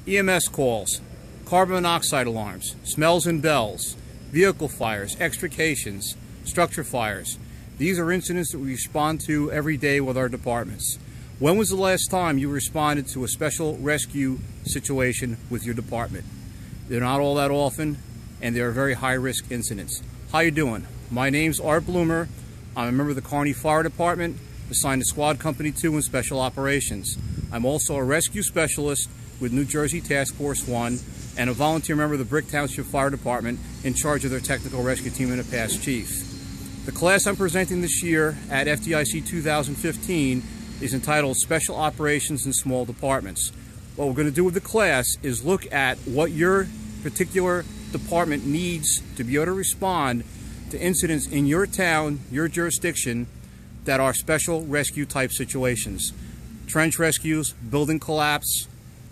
EMS calls, carbon monoxide alarms, smells and bells, vehicle fires, extrications, structure fires. These are incidents that we respond to every day with our departments. When was the last time you responded to a special rescue situation with your department? They're not all that often, and they're very high-risk incidents. How you doing? My name's Art Bloomer. I'm a member of the Kearney Fire Department, assigned to Squad Company 2 in Special Operations. I'm also a rescue specialist with New Jersey Task Force 1 and a volunteer member of the Brick Township Fire Department in charge of their technical rescue team and a past chief. The class I'm presenting this year at FDIC 2015 is entitled Special Operations in Small Departments. What we're going to do with the class is look at what your particular department needs to be able to respond to incidents in your town, your jurisdiction, that are special rescue type situations. Trench rescues, building collapse,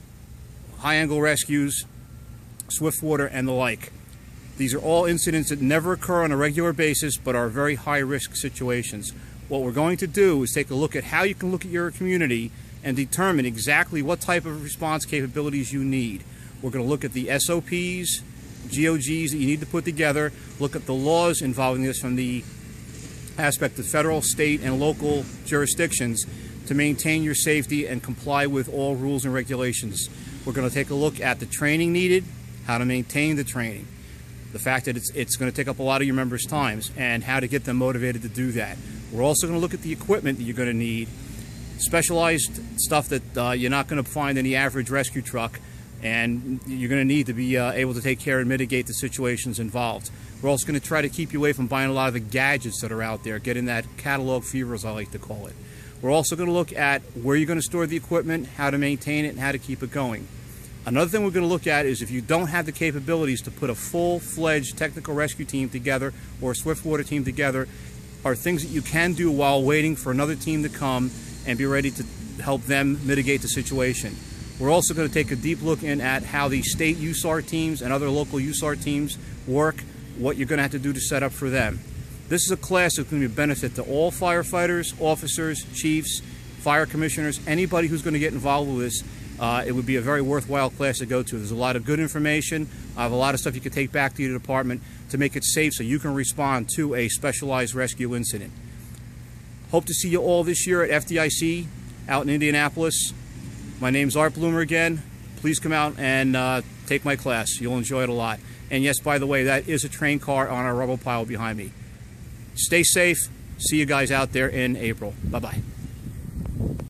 high angle rescues, swift water, and the like. These are all incidents that never occur on a regular basis but are very high risk situations. What we're going to do is take a look at how you can look at your community and determine exactly what type of response capabilities you need. We're going to look at the SOPs, GOGs that you need to put together, look at the laws involving this from the aspect of federal, state, and local jurisdictions to maintain your safety and comply with all rules and regulations. We're going to take a look at the training needed, how to maintain the training, the fact that it's going to take up a lot of your members' times, and how to get them motivated to do that. We're also going to look at the equipment that you're going to need, specialized stuff that you're not going to find in the average rescue truck, and you're going to need to be able to take care and mitigate the situations involved. We're also going to try to keep you away from buying a lot of the gadgets that are out there, getting that catalog fever, as I like to call it. We're also going to look at where you're going to store the equipment, how to maintain it, and how to keep it going. Another thing we're going to look at is if you don't have the capabilities to put a full-fledged technical rescue team together or a swift water team together, are things that you can do while waiting for another team to come and be ready to help them mitigate the situation. We're also going to take a deep look in at how the state USAR teams and other local USAR teams work, what you're going to have to do to set up for them. This is a class that's going to be a benefit to all firefighters, officers, chiefs, fire commissioners, anybody who's going to get involved with this. It would be a very worthwhile class to go to. There's a lot of good information. I have a lot of stuff you can take back to your department to make it safe so you can respond to a specialized rescue incident. Hope to see you all this year at FDIC out in Indianapolis. My name's Art Bloomer again. Please come out and take my class. You'll enjoy it a lot. And yes, by the way, that is a train car on our rubble pile behind me. Stay safe. See you guys out there in April. Bye-bye.